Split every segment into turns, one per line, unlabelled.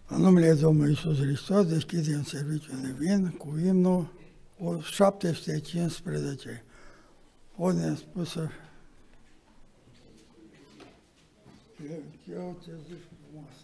În numele Domnului Iisus Hristos deschidem serviciul divin cu imnul 715. Ordine spusă. Eu ce zic frumoasă.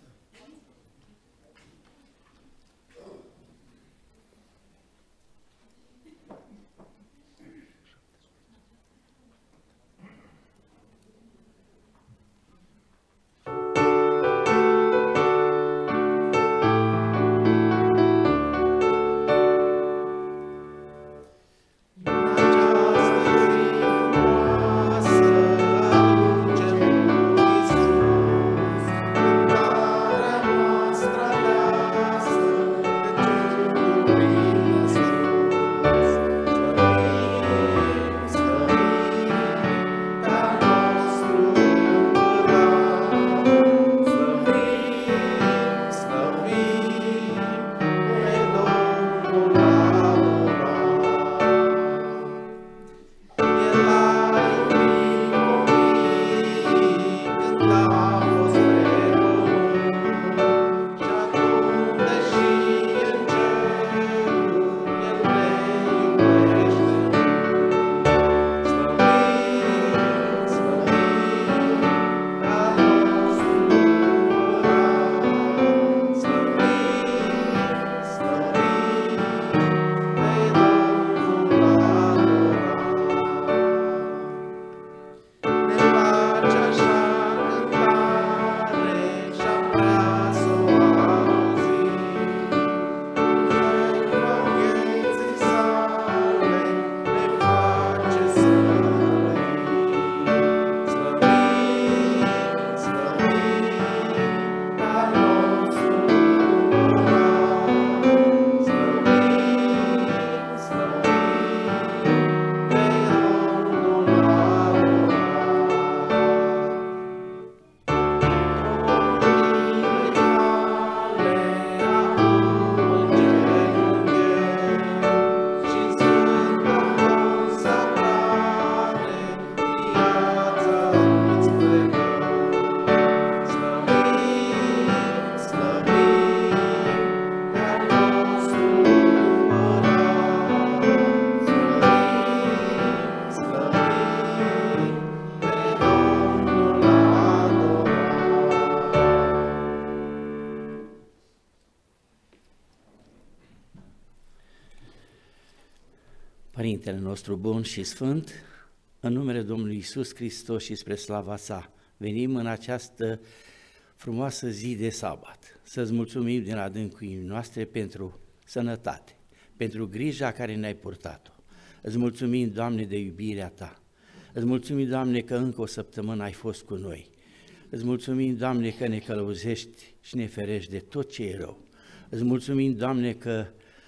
Părintele nostru bun și sfânt, în numele Domnului Iisus Hristos și spre slava sa, venim în această frumoasă zi de sabat, să-ți mulțumim din adâncul inimii noastre pentru sănătate, pentru grija care ne-ai purtat-o. Îți mulțumim, Doamne, de iubirea ta. Îți mulțumim, Doamne, că încă o săptămână ai fost cu noi. Îți mulțumim, Doamne, că ne călăuzești și ne ferești de tot ce e rău. Îți mulțumim, Doamne, că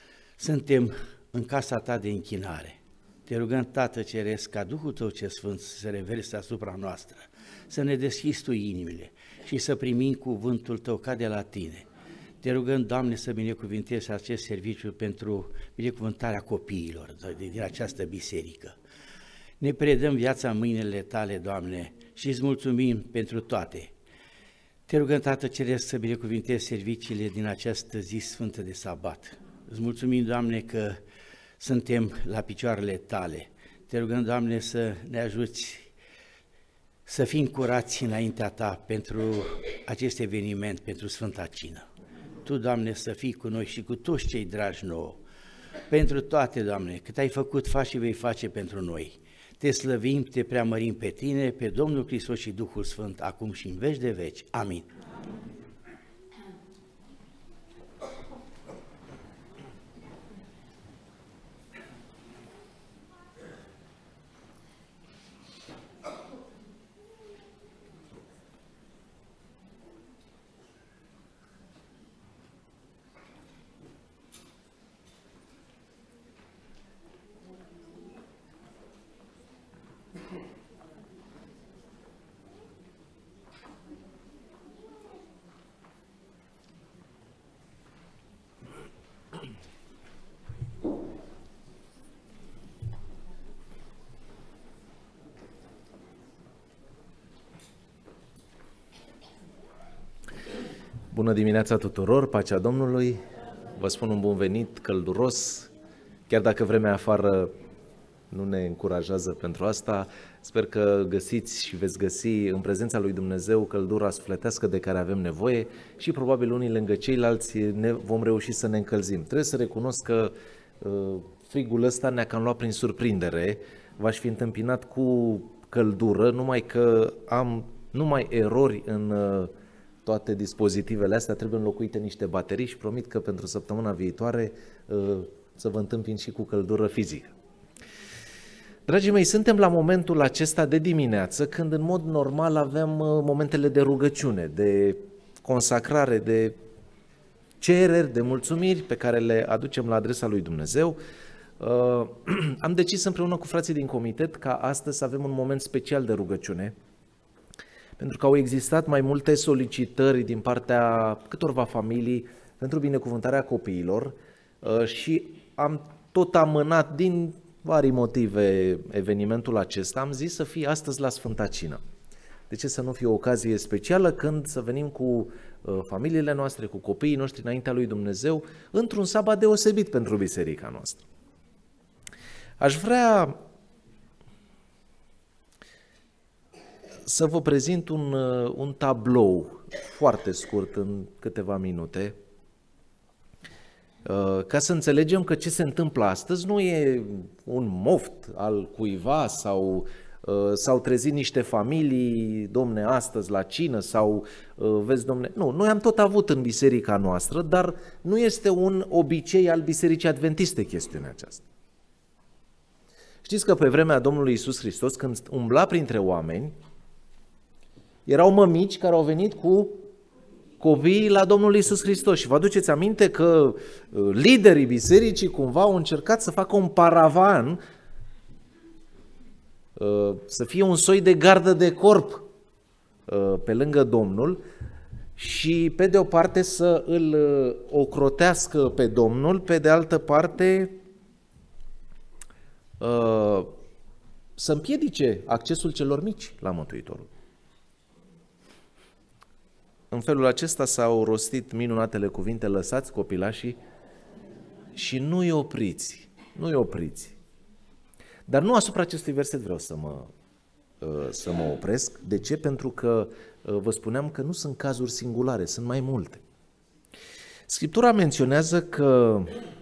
suntem în casa ta de închinare. Te rugăm, Tată Ceresc, ca Duhul tău ce Sfânt să se reverse asupra noastră, să ne deschizi tu inimile și să primim cuvântul tău ca de la tine. Te rugăm, Doamne, să binecuvintezi acest serviciu pentru binecuvântarea copiilor din această biserică. Ne predăm viața în mâinile tale, Doamne, și îți mulțumim pentru toate. Te rugăm, Tată Ceresc, să binecuvintezi serviciile din această zi sfântă de sabat. Îți mulțumim, Doamne, că suntem la picioarele tale. Te rugăm, Doamne, să ne ajuți să fim curați înaintea ta pentru acest eveniment, pentru Sfânta Cină. Tu, Doamne, să fii cu noi și cu toți cei dragi nouă. Pentru toate, Doamne, cât ai făcut, faci și vei face pentru noi. Te slăvim, te preamărim pe tine, pe Domnul Hristos și Duhul Sfânt, acum și în veci de veci. Amin.
Bună dimineața tuturor, pacea Domnului, vă spun un bun venit călduros, chiar dacă vremea afară nu ne încurajează pentru asta, sper că găsiți și veți găsi în prezența lui Dumnezeu căldura sufletească de care avem nevoie și probabil unii lângă ceilalți vom reuși să ne încălzim. Trebuie să recunosc că frigul ăsta ne-a cam luat prin surprindere, v-aș fi întâmpinat cu căldură, numai că am numai erori în toate dispozitivele astea, trebuie înlocuite niște baterii și promit că pentru săptămâna viitoare să vă întâmpin și cu căldură fizică. Dragii mei, suntem la momentul acesta de dimineață când în mod normal avem momentele de rugăciune, de consacrare, de cereri, de mulțumiri pe care le aducem la adresa lui Dumnezeu. Am decis împreună cu frații din comitet ca astăzi să avem un moment special de rugăciune, pentru că au existat mai multe solicitări din partea câtorva familii pentru binecuvântarea copiilor și am tot amânat din vari motive evenimentul acesta. Am zis să fie astăzi la Sfânta Cină. De ce să nu fie o ocazie specială când să venim cu familiile noastre, cu copiii noștri înaintea lui Dumnezeu, într-un sabat deosebit pentru biserica noastră? Aș vrea să vă prezint un tablou foarte scurt, în câteva minute, ca să înțelegem că ce se întâmplă astăzi nu e un moft al cuiva sau s-au trezit niște familii, domne, astăzi la cină sau vezi, domne, nu, noi am tot avut în biserica noastră, dar nu este un obicei al Bisericii Adventiste chestiunea aceasta. Știți că pe vremea Domnului Iisus Hristos, când umbla printre oameni, erau mămici care au venit cu copiii la Domnul Iisus Hristos și vă aduceți aminte că liderii bisericii cumva au încercat să facă un paravan, să fie un soi de gardă de corp pe lângă Domnul și pe de o parte să îl ocrotească pe Domnul, pe de altă parte să împiedice accesul celor mici la Mântuitorul. În felul acesta s-au rostit minunatele cuvinte: lăsați copilașii și nu-i opriți, nu-i opriți. Dar nu asupra acestui verset vreau să mă opresc. De ce? Pentru că vă spuneam că nu sunt cazuri singulare, sunt mai multe. Scriptura menționează că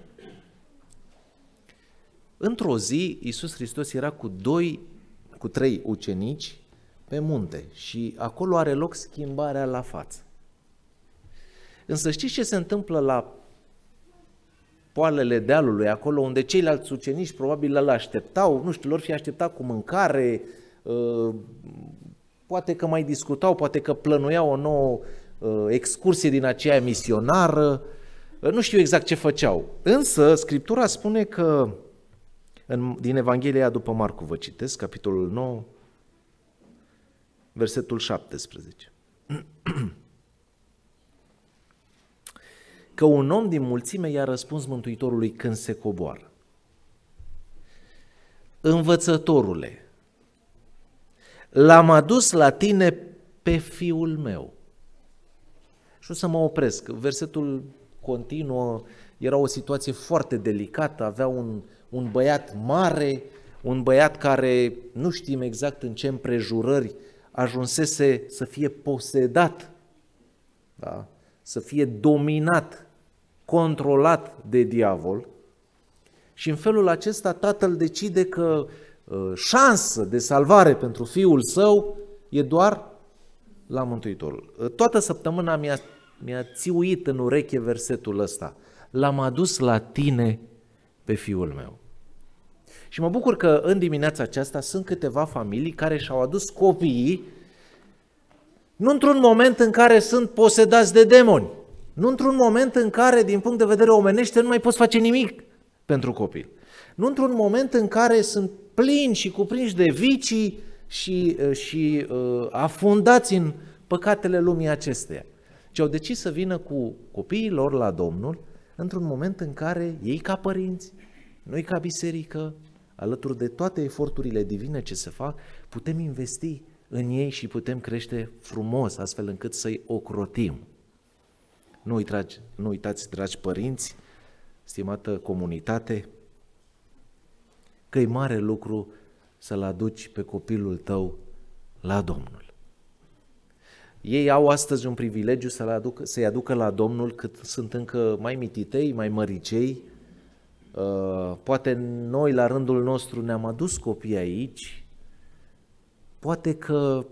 într-o zi Iisus Hristos era cu 3 ucenici pe munte și acolo are loc schimbarea la față. Însă știți ce se întâmplă la poalele dealului, acolo unde ceilalți ucenici probabil îl așteptau, nu știu, lor fi așteptat cu mâncare, poate că mai discutau, poate că plănuiau o nouă excursie din aceea misionară, nu știu exact ce făceau. Însă Scriptura spune că, din Evanghelia după Marcu vă citesc, capitolul 9, versetul 17. Că un om din mulțime i-a răspuns Mântuitorului când se coboară: învățătorule, l-am adus la tine pe fiul meu. Și o să mă opresc. Versetul continuă, era o situație foarte delicată, avea un băiat mare, un băiat care nu știm exact în ce împrejurări ajunsese să fie posedat, da? Să fie dominat, controlat de diavol și în felul acesta tatăl decide că șansă de salvare pentru fiul său e doar la Mântuitorul. Toată săptămâna mi-a țiuit în ureche versetul ăsta: l-am adus la tine pe fiul meu. Și mă bucur că în dimineața aceasta sunt câteva familii care și-au adus copiii nu într-un moment în care sunt posedați de demoni, nu într-un moment în care, din punct de vedere omenește, nu mai poți face nimic pentru copil, nu într-un moment în care sunt plini și cuprinși de vicii și afundați în păcatele lumii acesteia, ci au decis să vină cu copiii lor la Domnul într-un moment în care ei ca părinți, noi ca biserică, alături de toate eforturile divine ce se fac, putem investi în ei și putem crește frumos, astfel încât să-i ocrotim. Nu uitați, dragi părinți, stimată comunitate, că e mare lucru să-l aduci pe copilul tău la Domnul. Ei au astăzi un privilegiu să-i aducă la Domnul cât sunt încă mai mititei, mai măricei. Poate noi la rândul nostru ne-am adus copii aici, poate că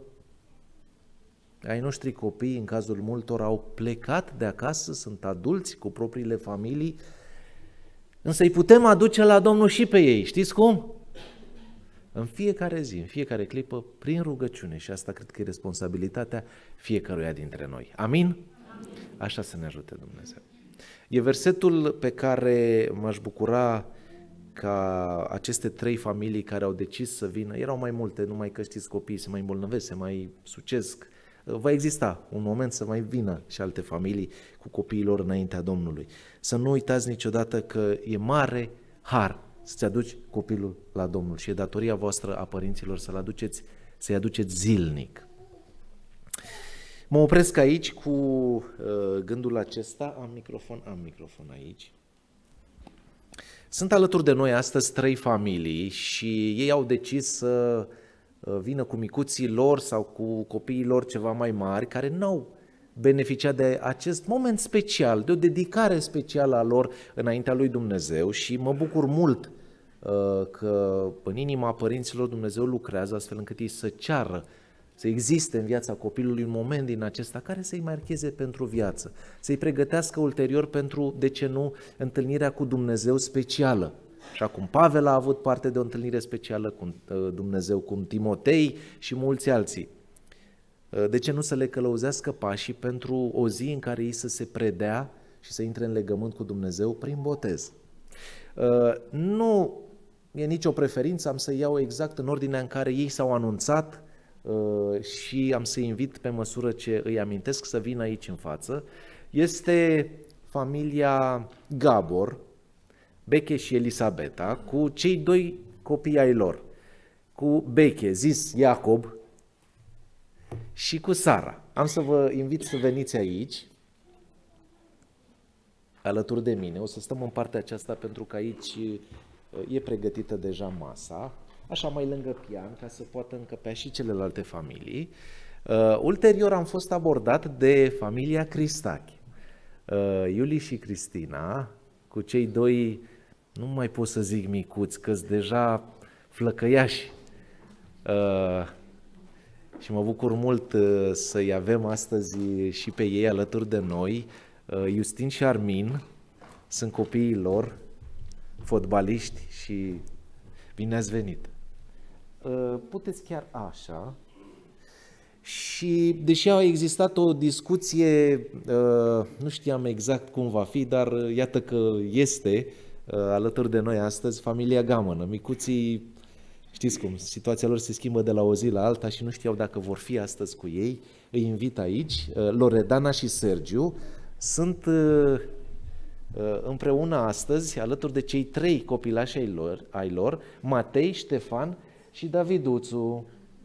ai noștri copii, în cazul multor, au plecat de acasă, sunt adulți cu propriile familii, însă îi putem aduce la Domnul și pe ei, știți cum? În fiecare zi, în fiecare clipă, prin rugăciune, și asta cred că e responsabilitatea fiecăruia dintre noi. Amin? Așa să ne ajute Dumnezeu. E versetul pe care m-aș bucura ca aceste 3 familii care au decis să vină, erau mai multe, numai că știți, copiii se mai îmbolnăvesc, se mai sucesc, va exista un moment să mai vină și alte familii cu copiii lor înaintea Domnului. Să nu uitați niciodată că e mare har să-ți aduci copilul la Domnul și e datoria voastră a părinților să-i aduceți zilnic. Mă opresc aici cu gândul acesta. Am microfon aici. Sunt alături de noi astăzi 3 familii și ei au decis să vină cu micuții lor sau cu copiii lor ceva mai mari, care n-au beneficiat de acest moment special, de o dedicare specială a lor înaintea lui Dumnezeu și mă bucur mult că în inima părinților Dumnezeu lucrează astfel încât ei să ceară să existe în viața copilului un moment din acesta care să-i marcheze pentru viață, să-i pregătească ulterior pentru, de ce nu, întâlnirea cu Dumnezeu specială. Așa cum Pavel a avut parte de o întâlnire specială cu Dumnezeu, cum Timotei și mulți alții. De ce nu să le călăuzească pașii pentru o zi în care ei să se predea și să intre în legământ cu Dumnezeu prin botez? Nu e nicio preferință, am să iau exact în ordinea în care ei s-au anunțat și am să invit pe măsură ce îi amintesc să vină aici în față. Este familia Gabor, Beche și Elisabeta, cu cei 2 copii ai lor, cu Beche, zis Iacob, și cu Sara. Am să vă invit să veniți aici, alături de mine. O să stăm în partea aceasta pentru că aici e pregătită deja masa, așa mai lângă pian, ca să poată încăpea și celelalte familii. Ulterior am fost abordat de familia Cristache, Iuli și Cristina, cu cei 2, nu mai pot să zic micuți, că-s deja flăcăiași. Și mă bucur mult să-i avem astăzi și pe ei alături de noi. Justin și Armin sunt copiii lor, fotbaliști, și bine ați venit. Puteți chiar așa. Și deși a existat o discuție, nu știam exact cum va fi, dar iată că este alături de noi astăzi familia Gamănă. Micuții, știți cum, situația lor se schimbă de la o zi la alta și nu știau dacă vor fi astăzi cu ei. Îi invit aici. Loredana și Sergiu sunt împreună astăzi alături de cei 3 copilași ai lor, Matei, Ștefan și Daviduțu.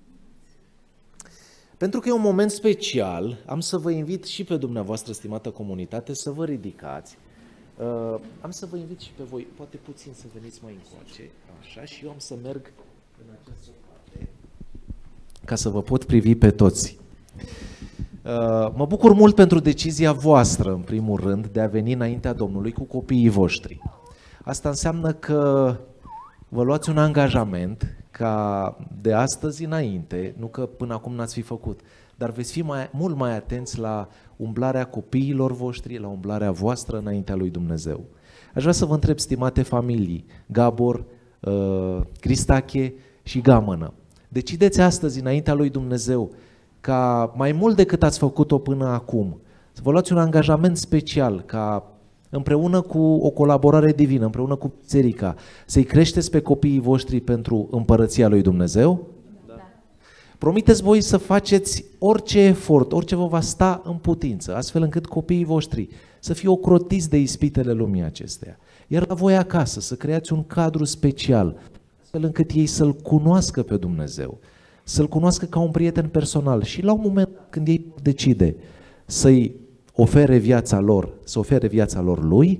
Pentru că e un moment special, am să vă invit și pe dumneavoastră, stimată comunitate, să vă ridicați. Am să vă invit și pe voi, poate puțin să veniți mai încoace, așa, și eu am să merg în această parte ca să vă pot privi pe toți. Mă bucur mult pentru decizia voastră, în primul rând, de a veni înaintea Domnului cu copiii voștri. Asta înseamnă că vă luați un angajament ca de astăzi înainte, nu că până acum n-ați fi făcut, dar veți fi mult mai atenți la umblarea copiilor voștri, la umblarea voastră înaintea lui Dumnezeu. Aș vrea să vă întreb, stimate familii, Gabor, Cristache și Gamănă, decideți astăzi înaintea lui Dumnezeu ca mai mult decât ați făcut-o până acum, să vă luați un angajament special ca împreună cu o colaborare divină, împreună cu biserica, să-i creșteți pe copiii voștri pentru împărăția lui Dumnezeu? Da. Promiteți voi să faceți orice efort, orice vă va sta în putință, astfel încât copiii voștri să fie ocrotiți de ispitele lumii acesteia. Iar la voi acasă să creați un cadru special, astfel încât ei să-L cunoască pe Dumnezeu, să-L cunoască ca un prieten personal și la un moment când ei decide să-i ofere viața lor, să ofere viața lor lui?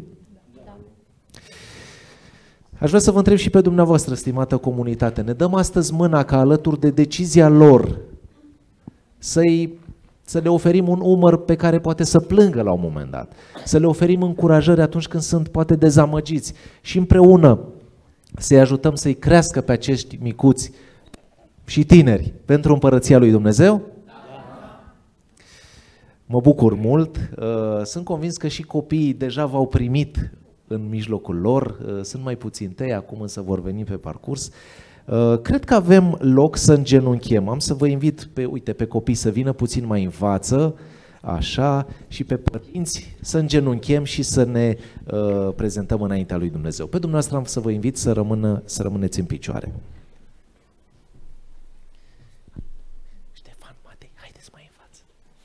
Aș vrea să vă întreb și pe dumneavoastră, stimată comunitate, ne dăm astăzi mâna ca alături de decizia lor să le oferim un umăr pe care poate să plângă la un moment dat, să le oferim încurajări atunci când sunt poate dezamăgiți și împreună să-i ajutăm să-i crească pe acești micuți și tineri pentru împărăția lui Dumnezeu? Mă bucur mult, sunt convins că și copiii deja v-au primit în mijlocul lor, sunt mai puțin tăi, acum însă vor veni pe parcurs. Cred că avem loc să îngenunchem. Am să vă invit pe copii să vină puțin mai în față, așa, și pe părinți să îngenunchem și să ne prezentăm înaintea lui Dumnezeu. Pe dumneavoastră am să vă invit să rămâneți în picioare. Ștefan, Matei, haideți mai în față.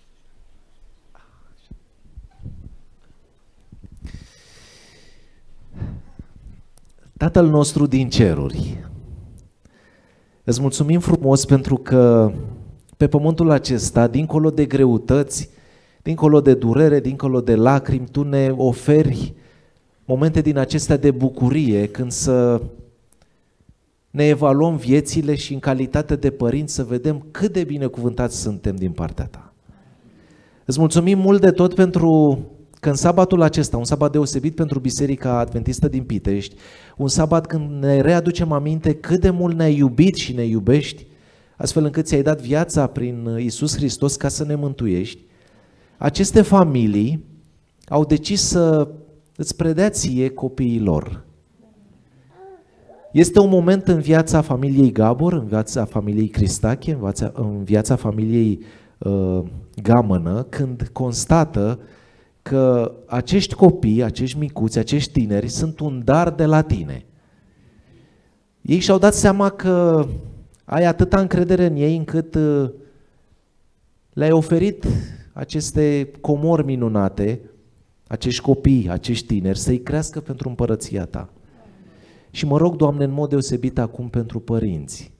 Tatăl nostru din ceruri, îți mulțumim frumos pentru că pe pământul acesta, dincolo de greutăți, dincolo de durere, dincolo de lacrimi, Tu ne oferi momente din acestea de bucurie, când să ne evaluăm viețile și în calitate de părinți să vedem cât de binecuvântați suntem din partea Ta. Îți mulțumim mult de tot pentru că în sabatul acesta, un sabat deosebit pentru Biserica Adventistă din Pitești, un sabat când ne readucem aminte cât de mult ne-ai iubit și ne iubești, astfel încât Ți-ai dat viața prin Iisus Hristos ca să ne mântuiești, aceste familii au decis să îți predea Ție copiii lor. Este un moment în viața familiei Gabor, în viața familiei Cristache, în viața familiei Gamănă, când constată că acești copii, acești micuți, acești tineri sunt un dar de la Tine. Ei și-au dat seama că ai atâta încredere în ei încât le-ai oferit aceste comori minunate, acești copii, acești tineri, să-i crească pentru împărăția Ta. Și mă rog, Doamne, în mod deosebit acum pentru părinți,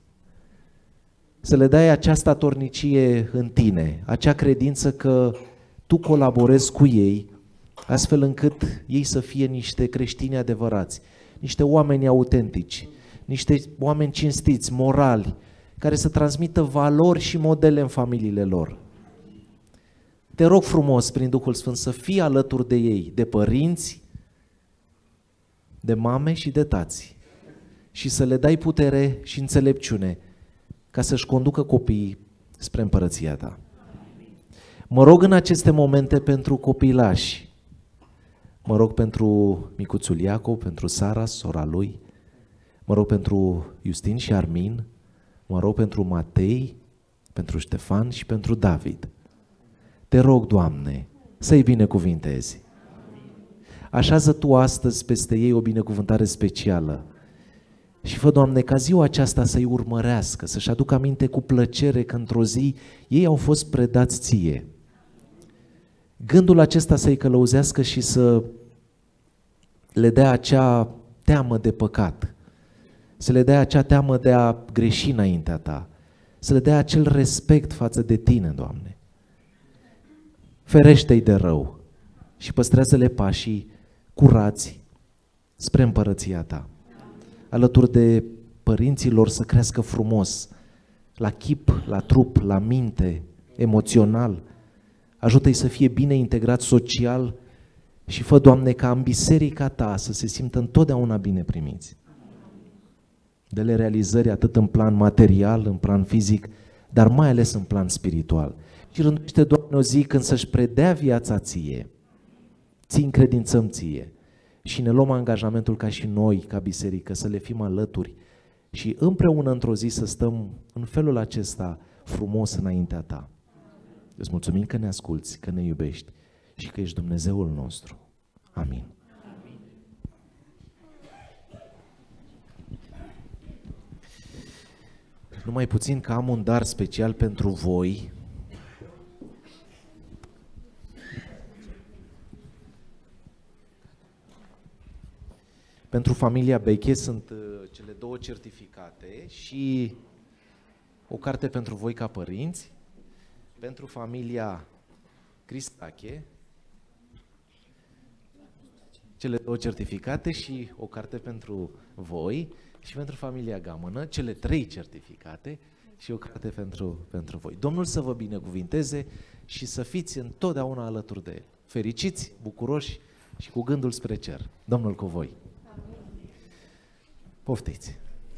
să le dai această statornicie în Tine, acea credință că Tu colaborezi cu ei, astfel încât ei să fie niște creștini adevărați, niște oameni autentici, niște oameni cinstiți, morali, care să transmită valori și modele în familiile lor. Te rog frumos, prin Duhul Sfânt, să fii alături de ei, de părinți, de mame și de tați, și să le dai putere și înțelepciune ca să-și conducă copiii spre împărăția Ta. Mă rog în aceste momente pentru copilași, mă rog pentru micuțul Iacob, pentru Sara, sora lui, mă rog pentru Justin și Armin, mă rog pentru Matei, pentru Ștefan și pentru David. Te rog, Doamne, să-i binecuvintezi. Așează Tu astăzi peste ei o binecuvântare specială și fă, Doamne, ca ziua aceasta să-i urmărească, să-și aducă aminte cu plăcere că într-o zi ei au fost predați Ție. Gândul acesta să-i călăuzească și să le dea acea teamă de păcat, să le dea acea teamă de a greși înaintea Ta, să le dea acel respect față de Tine, Doamne. Ferește-i de rău și păstrează-le pașii curați spre împărăția Ta. Alături de părinții lor să crească frumos, la chip, la trup, la minte, emoțional. Ajută-i să fie bine integrat social și fă, Doamne, ca în biserica Ta să se simtă întotdeauna bine primiți. Dă-le realizări atât în plan material, în plan fizic, dar mai ales în plan spiritual. Și rânduiește, Doamne, o zi când să-și predea viața Ție, Ți încredințăm Ție și ne luăm angajamentul ca și noi, ca biserică, să le fim alături și împreună într-o zi să stăm în felul acesta frumos înaintea Ta. Îți mulțumim că ne asculți, că ne iubești și că ești Dumnezeul nostru. Amin. Numai puțin că am un dar special pentru voi. Pentru familia Beche sunt cele 2 certificate și o carte pentru voi ca părinți. Pentru familia Cristache cele 2 certificate și o carte pentru voi și pentru familia Gamănă, cele 3 certificate și o carte pentru voi. Domnul să vă binecuvinteze și să fiți întotdeauna alături de El. Fericiți, bucuroși și cu gândul spre cer. Domnul cu voi. Poftiți!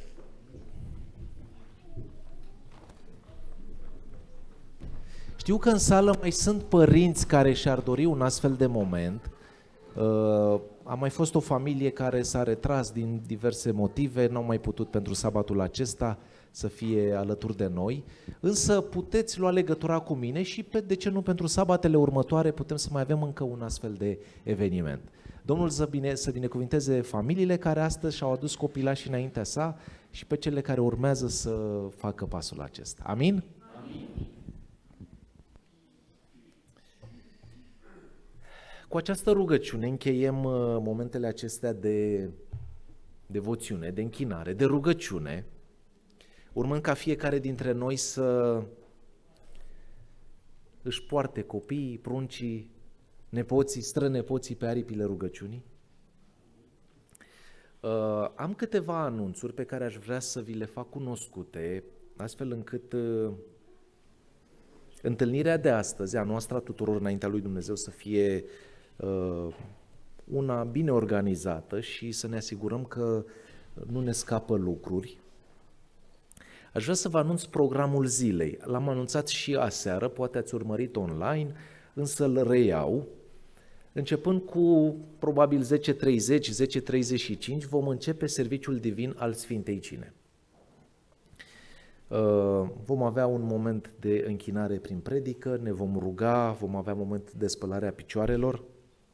Știu că în sală mai sunt părinți care și-ar dori un astfel de moment. A mai fost o familie care s-a retras din diverse motive, n-au mai putut pentru sabatul acesta să fie alături de noi, însă puteți lua legătura cu mine și, de ce nu, pentru sabatele următoare putem să mai avem încă un astfel de eveniment. Domnul să binecuvinteze familiile care astăzi și-au adus copilașii înaintea sa și pe cele care urmează să facă pasul acesta. Amin? Amin. Cu această rugăciune încheiem momentele acestea de devoțiune, de închinare, de rugăciune, urmând ca fiecare dintre noi să își poarte copiii, pruncii, nepoții, strănepoții pe aripile rugăciunii. Am câteva anunțuri pe care aș vrea să vi le fac cunoscute, astfel încât întâlnirea de astăzi, a noastră a tuturor înaintea lui Dumnezeu, să fie una bine organizată și să ne asigurăm că nu ne scapă lucruri. Aș vrea să vă anunț programul zilei. L-am anunțat și aseară, poate ați urmărit online, însă îl reiau. Începând cu probabil 10:30, 10:35 vom începe serviciul divin al Sfintei Cine. Vom avea un moment de închinare prin predică, ne vom ruga, vom avea moment de spălare a picioarelor.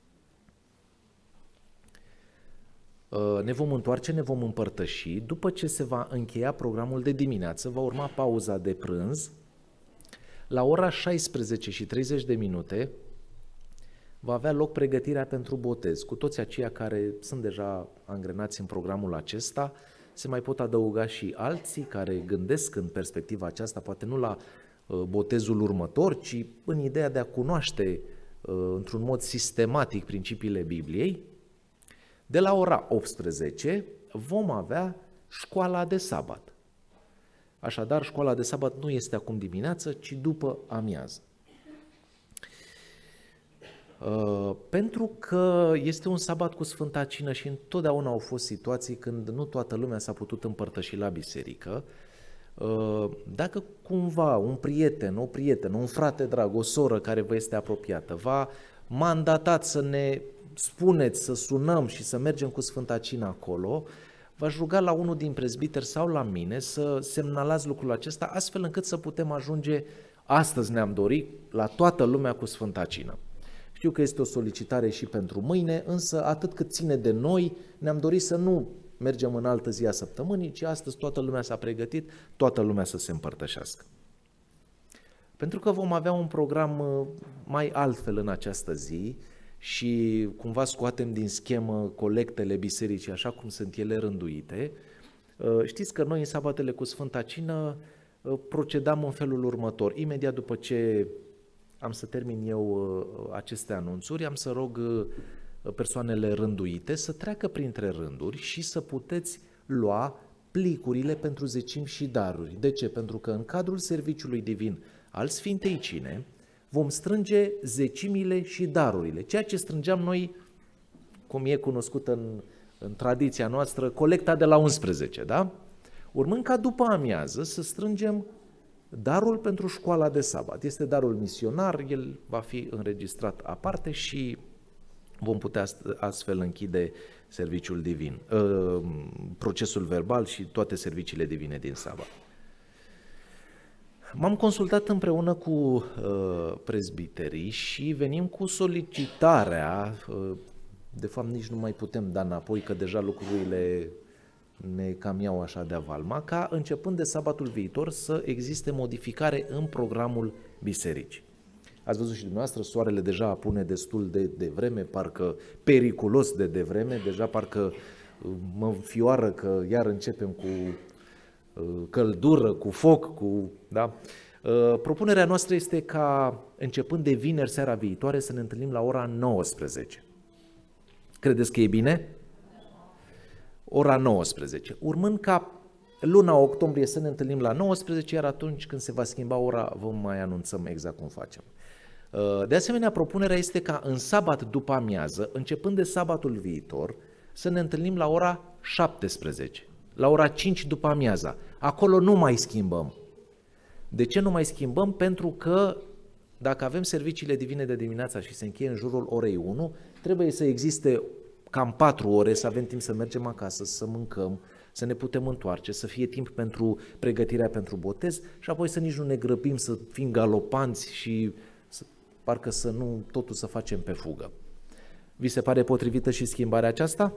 Ne vom întoarce, ne vom împărtăși. După ce se va încheia programul de dimineață, va urma pauza de prânz. La ora 16:30 va avea loc pregătirea pentru botez. Cu toți aceia care sunt deja angrenați în programul acesta, se mai pot adăuga și alții care gândesc în perspectiva aceasta, poate nu la botezul următor, ci în ideea de a cunoaște într-un mod sistematic principiile Bibliei. De la ora 18 vom avea școala de sabat. Așadar, școala de sabat nu este acum dimineață, ci după amiază. Pentru că este un sabat cu Sfânta Cină și întotdeauna au fost situații când nu toată lumea s-a putut împărtăși la biserică, dacă cumva un prieten, o prietenă, un frate drag, o soră care vă este apropiată, v-a mandatat să ne spuneți, să sunăm și să mergem cu Sfânta Cină acolo, v-aș ruga la unul din prezbiteri sau la mine să semnalați lucrul acesta, astfel încât să putem ajunge, astăzi ne-am dorit, la toată lumea cu Sfânta Cină. Știu că este o solicitare și pentru mâine, însă atât cât ține de noi, ne-am dorit să nu mergem în altă zi a săptămânii, ci astăzi toată lumea s-a pregătit, toată lumea să se împărtășească. Pentru că vom avea un program mai altfel în această zi și cumva scoatem din schemă colectele bisericii așa cum sunt ele rânduite. Știți că noi în sabatele cu Sfânta Cină procedam în felul următor. Imediat după ce am să termin eu aceste anunțuri, am să rog persoanele rânduite să treacă printre rânduri și să puteți lua plicurile pentru zecimi și daruri. De ce? Pentru că în cadrul serviciului divin al Sfintei Cine vom strânge zecimile și darurile. Ceea ce strângeam noi, cum e cunoscut în tradiția noastră, colecta de la 11, da? Urmând ca după amiază să strângem darul pentru școala de sabat. Este darul misionar, el va fi înregistrat aparte și vom putea astfel închide serviciul divin, procesul verbal și toate serviciile divine din sabat. M-am consultat împreună cu prezbiterii și venim cu solicitarea, de fapt nici nu mai putem da înapoi, că deja lucrurile ne cam iau așa de avalma, ca începând de sabatul viitor să existe modificare în programul bisericii. Ați văzut și dumneavoastră, soarele deja apune destul de devreme, parcă periculos de devreme, deja parcă mă înfioară că iar începem cu căldură, cu foc, da? Propunerea noastră este ca începând de vineri seara viitoare să ne întâlnim la ora 19. Credeți că e bine? Ora 19. Urmând ca luna octombrie să ne întâlnim la 19, iar atunci când se va schimba ora vom mai anunțăm exact cum facem. De asemenea, propunerea este ca în sabat după amiază, începând de sabatul viitor, să ne întâlnim la ora 17, la ora 5 după amiaza. Acolo nu mai schimbăm. De ce nu mai schimbăm? Pentru că dacă avem serviciile divine de dimineața și se încheie în jurul orei 1, trebuie să existe cam 4 ore, să avem timp să mergem acasă, să mâncăm, să ne putem întoarce, să fie timp pentru pregătirea pentru botez și apoi să nici nu ne grăbim să fim galopanți și parcă să nu totul să facem pe fugă. Vi se pare potrivită și schimbarea aceasta?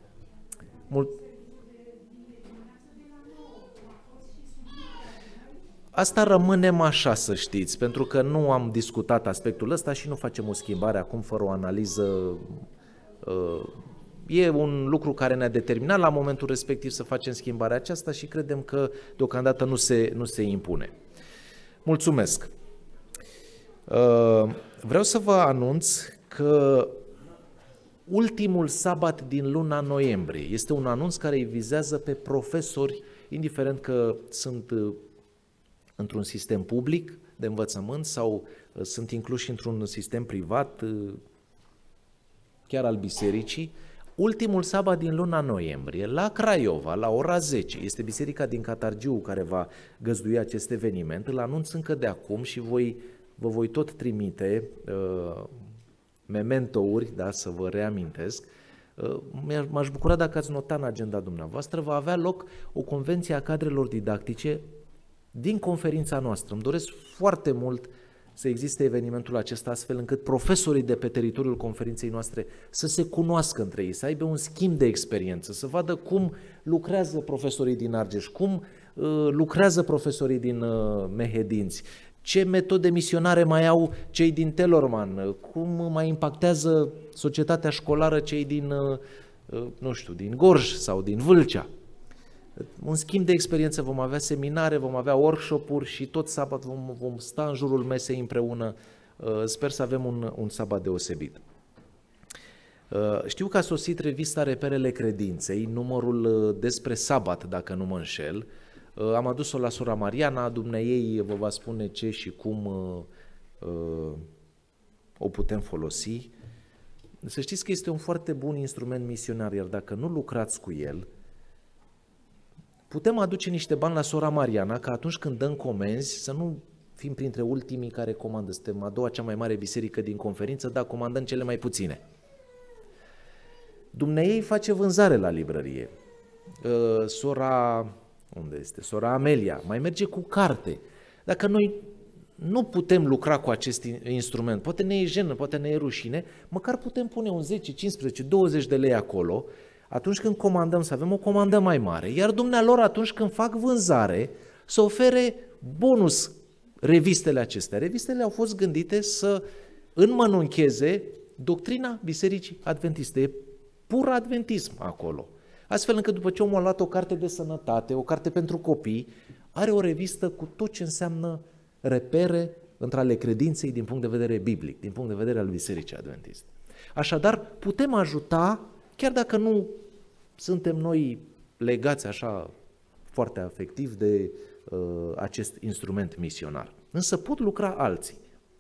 Asta rămânem așa, să știți, pentru că nu am discutat aspectul ăsta și nu facem o schimbare acum fără o analiză. E un lucru care ne-a determinat la momentul respectiv să facem schimbarea aceasta și credem că deocamdată nu se impune. Mulțumesc! Vreau să vă anunț că ultimul sabat din luna noiembrie este un anunț care îi vizează pe profesori, indiferent că sunt într-un sistem public de învățământ sau sunt incluși într-un sistem privat, chiar al bisericii. Ultimul sabat din luna noiembrie, la Craiova, la ora 10, este biserica din Catargiu care va găzdui acest eveniment. Îl anunț încă de acum și vă voi tot trimite mementouri, da, să vă reamintesc. M-aș bucura dacă ați nota în agenda dumneavoastră. Va avea loc o convenție a cadrelor didactice din conferința noastră. Îmi doresc foarte mult să existe evenimentul acesta astfel încât profesorii de pe teritoriul conferinței noastre să se cunoască între ei, să aibă un schimb de experiență, să vadă cum lucrează profesorii din Argeș, cum lucrează profesorii din Mehedinți, ce metode misionare mai au cei din Telorman, cum mai impactează societatea școlară cei din, din Gorj sau din Vâlcea. Un schimb de experiență, vom avea seminare, vom avea workshop-uri și tot sabat vom sta în jurul mesei împreună. Sper să avem un sabat deosebit. Știu că a sosit revista Reperele Credinței, numărul despre sabat, dacă nu mă înșel. Am adus-o la sora Mariana, dumneiei vă va spune ce și cum o putem folosi. Să știți că este un foarte bun instrument misionar, iar dacă nu lucrați cu el, putem aduce niște bani la sora Mariana, ca atunci când dăm comenzi să nu fim printre ultimii care comandă. Suntem a doua cea mai mare biserică din conferință, dar comandăm cele mai puține. Dumneiei face vânzare la librărie. Sora Amelia mai merge cu carte. Dacă noi nu putem lucra cu acest instrument, poate ne e jenă, poate ne e rușine, măcar putem pune un 10, 15, 20 de lei acolo, atunci când comandăm, să avem o comandă mai mare, iar dumnealor atunci când fac vânzare, să ofere bonus revistele acestea. Revistele au fost gândite să înmănuncheze doctrina Bisericii Adventiste. E pur adventism acolo. Astfel încât după ce omul a luat o carte de sănătate, o carte pentru copii, are o revistă cu tot ce înseamnă repere între ale credinței din punct de vedere biblic, din punct de vedere al Bisericii Adventiste. Așadar, putem ajuta, chiar dacă nu suntem noi legați așa foarte afectiv de acest instrument misionar. Însă pot lucra alții.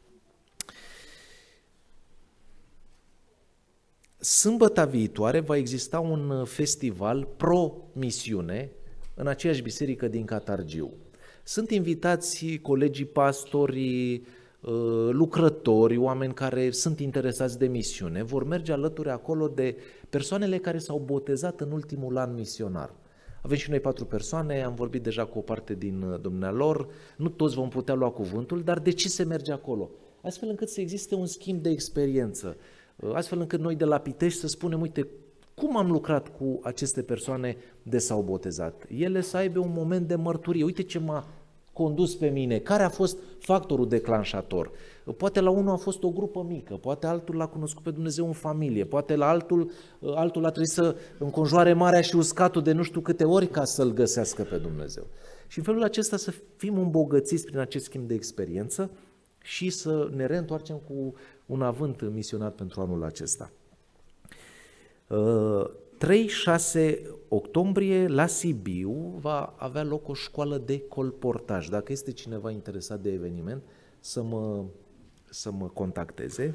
Sâmbăta viitoare va exista un festival pro-misiune în aceeași biserică din Catargiu. Sunt invitați colegii pastori, lucrători, oameni care sunt interesați de misiune, vor merge alături acolo de persoanele care s-au botezat în ultimul an misionar. Avem și noi 4 persoane, am vorbit deja cu o parte din dumnealor, nu toți vom putea lua cuvântul, dar de ce se merge acolo? Astfel încât să existe un schimb de experiență, astfel încât noi de la Pitești să spunem, uite, cum am lucrat cu aceste persoane de s-au botezat? Ele să aibă un moment de mărturie, uite ce m-a condus pe mine, care a fost factorul declanșator. Poate la unul a fost o grupă mică, poate altul l-a cunoscut pe Dumnezeu în familie, poate la altul a trebuit să înconjoare marea și uscatul de nu știu câte ori ca să-L găsească pe Dumnezeu. Și în felul acesta să fim îmbogățiți prin acest schimb de experiență și să ne reîntoarcem cu un avânt misionar pentru anul acesta. 3-6 octombrie la Sibiu va avea loc o școală de colportaj. Dacă este cineva interesat de eveniment, să mă contacteze.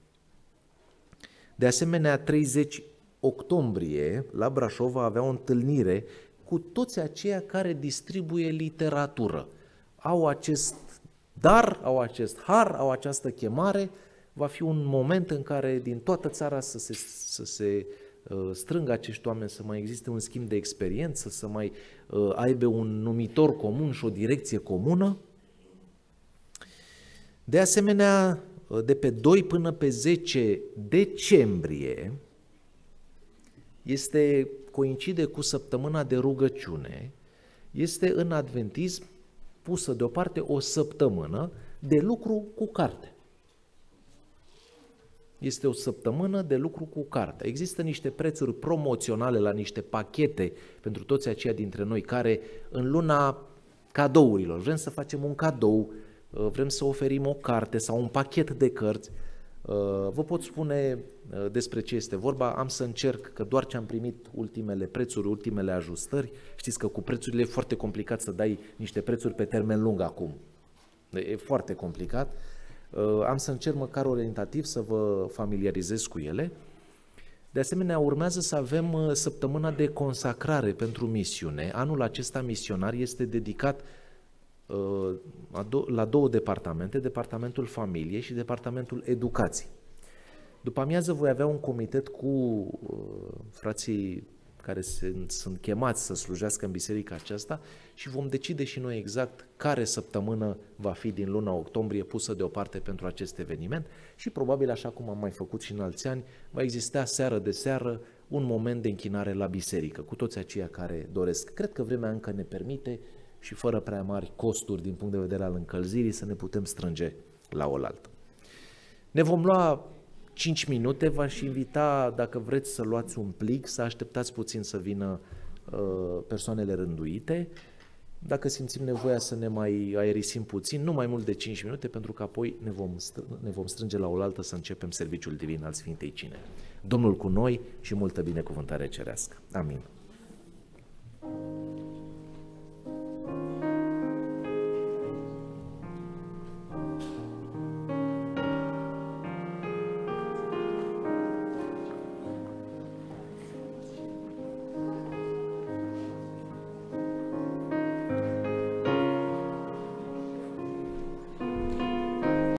De asemenea, 30 octombrie la Brașov va avea o întâlnire cu toți aceia care distribuie literatură. Au acest dar, au acest har, au această chemare. Va fi un moment în care din toată țara să se strângă acești oameni, să mai existe un schimb de experiență, să mai aibă un numitor comun și o direcție comună. De asemenea, de pe 2 până pe 10 decembrie coincide cu săptămâna de rugăciune, este în adventism pusă deoparte o săptămână de lucru cu carte. Este o săptămână de lucru cu carte. Există niște prețuri promoționale la niște pachete pentru toți aceia dintre noi care în luna cadourilor vrem să facem un cadou, vrem să oferim o carte sau un pachet de cărți. Vă pot spune despre ce este vorba, am să încerc, că doar ce am primit ultimele prețuri, ultimele ajustări, știți că cu prețurile e foarte complicat să dai niște prețuri pe termen lung acum. E foarte complicat. Am să încerc măcar orientativ să vă familiarizez cu ele. De asemenea, urmează să avem săptămâna de consacrare pentru misiune. Anul acesta misionar este dedicat la 2 departamente, Departamentul Familiei și Departamentul Educației. După amiază voi avea un comitet cu frații care sunt chemați să slujească în biserica aceasta și vom decide și noi exact care săptămână va fi din luna octombrie pusă deoparte pentru acest eveniment și probabil, așa cum am mai făcut și în alți ani, va exista seară de seară un moment de închinare la biserică cu toți aceia care doresc. Cred că vremea încă ne permite și fără prea mari costuri din punct de vedere al încălzirii să ne putem strânge la oaltă. Ne vom lua 5 minute, v-aș invita, dacă vreți să luați un plic, să așteptați puțin să vină persoanele rânduite. Dacă simțim nevoia să ne mai aerisim puțin, nu mai mult de 5 minute, pentru că apoi ne vom strânge la oaltă să începem serviciul divin al Sfintei Cine. Domnul cu noi și multă binecuvântare cerească. Amin.